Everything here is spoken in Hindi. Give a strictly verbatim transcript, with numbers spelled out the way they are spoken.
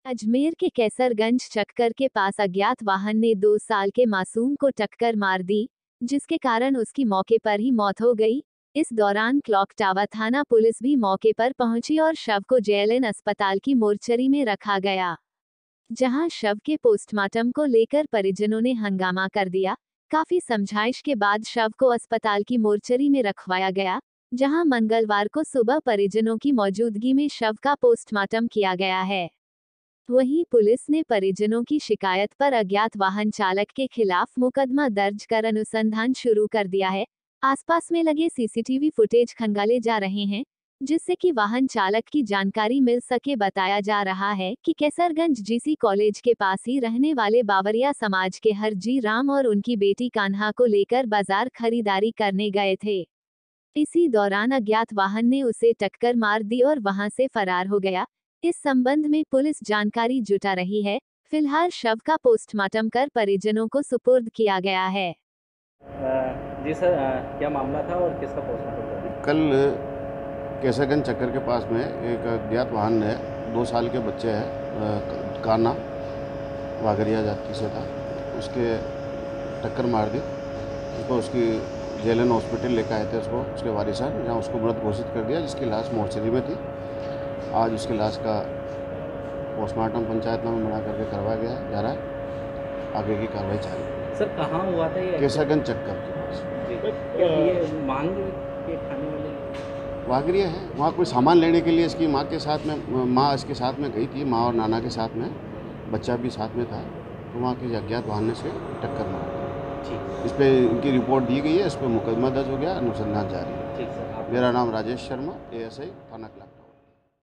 अजमेर के कैसरगंज चक्कर के पास अज्ञात वाहन ने दो साल के मासूम को टक्कर मार दी, जिसके कारण उसकी मौके पर ही मौत हो गई। इस दौरान क्लॉक टावर थाना पुलिस भी मौके पर पहुंची और शव को जेएलएन अस्पताल की मोर्चरी में रखा गया, जहां शव के पोस्टमार्टम को लेकर परिजनों ने हंगामा कर दिया। काफी समझाइश के बाद शव को अस्पताल की मोर्चरी में रखवाया गया, जहां मंगलवार को सुबह परिजनों की मौजूदगी में शव का पोस्टमार्टम किया गया है। वहीं पुलिस ने परिजनों की शिकायत पर अज्ञात वाहन चालक के खिलाफ मुकदमा दर्ज कर अनुसंधान शुरू कर दिया है। आसपास में लगे सीसीटीवी फुटेज खंगाले जा रहे हैं, जिससे कि वाहन चालक की जानकारी मिल सके। बताया जा रहा है कि कैसरगंज जीसी कॉलेज के पास ही रहने वाले बावरिया समाज के हरजी राम और उनकी बेटी कान्हा को लेकर बाजार खरीदारी करने गए थे। इसी दौरान अज्ञात वाहन ने उसे टक्कर मार दी और वहां से फरार हो गया। इस संबंध में पुलिस जानकारी जुटा रही है। फिलहाल शव का पोस्टमार्टम कर परिजनों को सुपुर्द किया गया है। जी सर, क्या मामला था और किसका पोस्टमार्टम कर दिया? कल कैसरगंज चक्कर के पास में एक अज्ञात वाहन है, दो साल के बच्चे हैं, कान्हा वागरिया जाति से था, उसके टक्कर मार दी। उसको उसकी जेएलएन हॉस्पिटल लेकर आए थे उसको उसके वारिसान, जहाँ उसको मृत घोषित कर दिया, जिसकी लाश मोर्चरी में थी। आज उसकी लाश का पोस्टमार्टम पंचायतनामा बना करके करवाया गया जा रहा है। आगे की कार्रवाई जारी है। सर, कहाँ हुआ था ये? कैसरगंज चक्कर के पास। क्या ये मांग के खाने वाले वागरिया है, वहाँ कोई सामान लेने के लिए इसकी माँ के साथ में माँ इसके साथ में गई थी, माँ और नाना के साथ में, बच्चा भी साथ में था, तो वहाँ के अज्ञात वाहन से टक्कर मार दी। इस पर इनकी रिपोर्ट दी गई है, इस पर मुकदमा दर्ज हो गया, अनुसंधान जारी है। ठीक सर। मेरा नाम राजेश शर्मा, एएसआई थाना क्लाक।